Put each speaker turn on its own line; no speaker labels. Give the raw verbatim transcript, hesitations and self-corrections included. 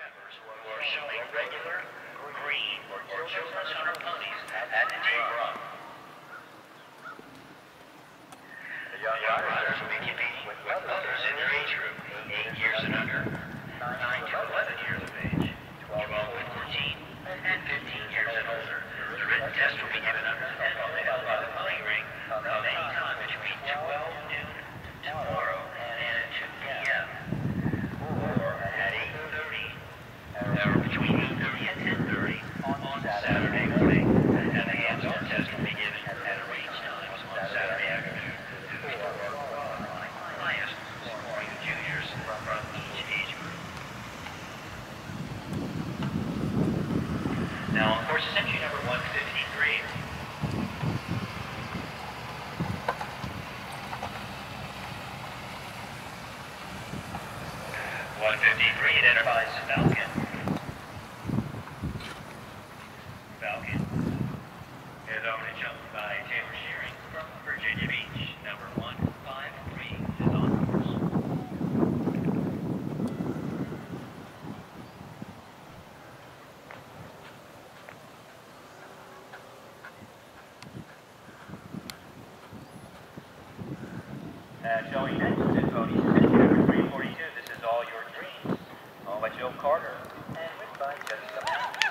members who are showing regular, green, or children's hunter ponies at the team run. The young riders will be competing with others in their age group, eight years and under, nine to eleven years of age, twelve to fourteen, and fifteen years and older. The written test will be given under and will be held by the pony ring at any time between twelve noon tomorrow and two p m or at eight thirty, or between eight thirty and ten thirty on Saturday morning, and the hands-on test will be given at arranged times on Saturday afternoon. Highest scoring juniors from each age group. Now, on horses entry number one fifty-three. one fifty-three identifies Falcon. Falcon is owned and jumped by Taylor Shearing from Virginia Beach. Number one fifty-three is on course. And showing next is pony six, number three forty-two. This is All Your Dreams, owned by Jill Carter, and written by Jessica Mack.